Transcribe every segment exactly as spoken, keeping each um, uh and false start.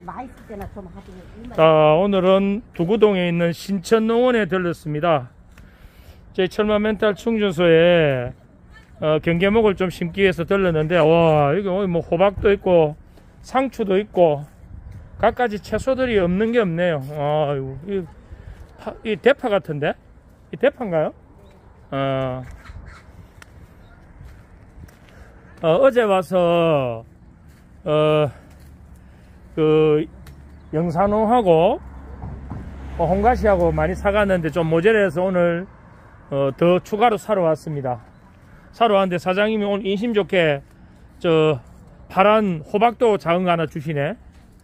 자, 오늘은 두구동에 있는 신천농원에 들렀습니다. 제 철마 멘탈 충전소에 어, 경계목을 좀 심기 위해서 들렀는데, 와, 여기 뭐 호박도 있고 상추도 있고 갖가지 채소들이 없는 게 없네요. 아, 이, 이 대파 같은데? 이 대파인가요? 어, 어, 어제 와서 어, 그 영산홍하고 홍가시하고 많이 사갔는데 좀 모자라서 오늘 어, 더 추가로 사러 왔습니다. 사러 왔는데 사장님이 오늘 인심 좋게 저 파란 호박도 작은 거 하나 주시네.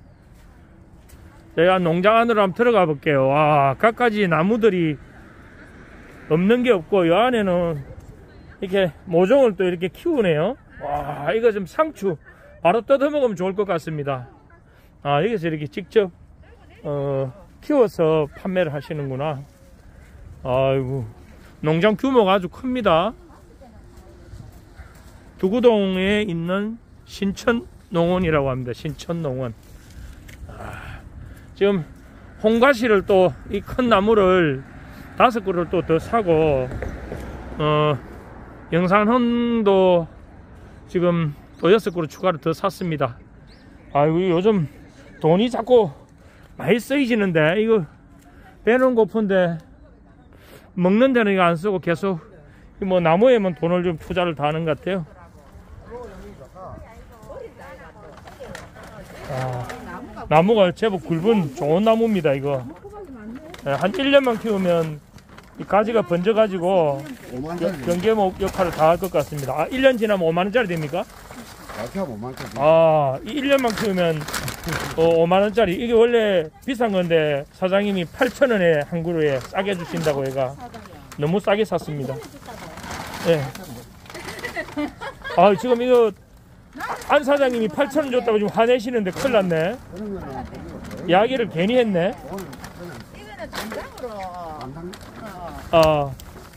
제가 농장 안으로 한번 들어가 볼게요. 와, 갖가지 나무들이 없는 게 없고 이 안에는 이렇게 모종을 또 이렇게 키우네요. 와, 이거 좀 상추 바로 뜯어 먹으면 좋을 것 같습니다. 아, 여기서 이렇게 직접 어, 키워서 판매를 하시는구나. 아이고, 농장 규모가 아주 큽니다. 두구동에 있는 신천농원이라고 합니다. 신천농원. 아, 지금 홍가시를 또 이 큰 나무를 다섯 그루를 또 더 사고 어, 영산홍도 지금 또 여섯 그루 추가로 더 샀습니다. 아이고, 요즘 돈이 자꾸 많이 쓰이지는데 이거 배는 고픈데 먹는 데는 이거 안 쓰고 계속 뭐 나무에만 돈을 좀 투자를 다 하는 것 같아요. 아, 나무가 제법 굵은 좋은 나무입니다. 이거 한 일 년만 키우면 이 가지가 번져 가지고 경계목 역할을 다 할 것 같습니다. 아, 일 년 지나면 오만 원짜리 됩니까? 아, 이 일 년만 키우면 어, 오만 원짜리. 이게 원래 비싼 건데 사장님이 팔천 원에 한 그루에 싸게 주신다고 얘가 너무 싸게 샀습니다. 네. 아, 지금 이거 안 사장님이 팔천 원 줬다고 지금 화내시는데 큰일 났네. 이야기를 괜히 했네. 이거는 당장으로. 아,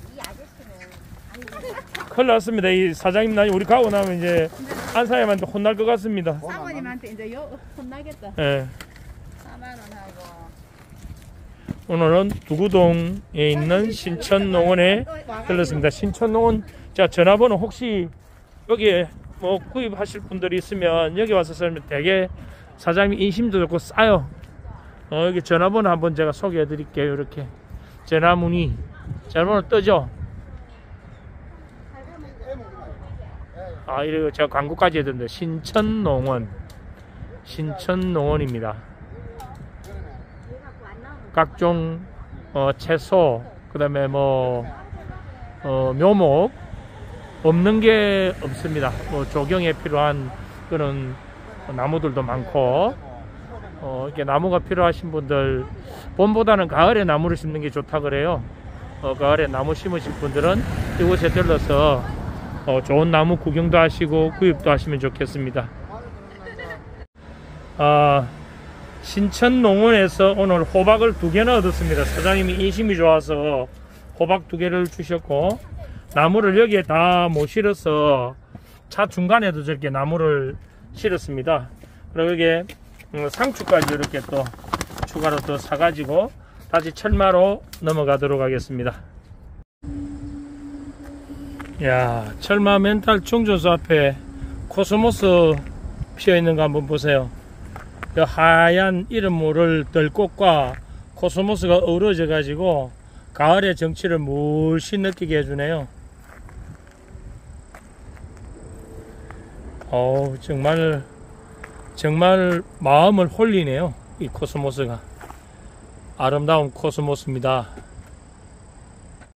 큰일 났습니다. 이 사장님 나중에 우리 가고 나면 이제 안 사장님한테 혼날 것 같습니다. 사모님한테 이제 요 혼나겠다. 네. 사만 원 하고. 오늘은 두구동에 있는 신천농원에 들렀습니다. 신천농원, 자, 전화번호 혹시 여기에 뭐 구입하실 분들이 있으면 여기 와서 쓰면 되게 사장님 인심도 좋고 싸요. 어, 여기 전화번호 한번 제가 소개해 드릴게요. 이렇게 전화 문의 전화번호 뜨죠. 아, 이거 제가 광고까지 해드렸는데 신천농원, 신천농원입니다. 각종 어, 채소, 그 다음에 뭐 어, 묘목 없는 게 없습니다. 뭐 조경에 필요한 그런 나무들도 많고 어, 이렇게 나무가 필요하신 분들, 봄보다는 가을에 나무를 심는 게 좋다 그래요. 어, 가을에 나무 심으신 분들은 이곳에 들러서 어, 좋은 나무 구경도 하시고 구입도 하시면 좋겠습니다. 아, 신천농원에서 오늘 호박을 두 개나 얻었습니다. 사장님이 인심이 좋아서 호박 두 개를 주셨고, 나무를 여기에 다 못 실어서 차 중간에도 저렇게 나무를 실었습니다. 그리고 여기에 상추까지 이렇게 또 추가로 또 사가지고 다시 철마로 넘어가도록 하겠습니다. 야, 철마 멘탈 충전소 앞에 코스모스 피어있는 거 한번 보세요. 이 하얀 이름 모를 들꽃과 코스모스가 어우러져 가지고 가을의 정취를 물씬 느끼게 해주네요. 어우, 정말 정말 마음을 홀리네요. 이 코스모스가 아름다운 코스모스입니다.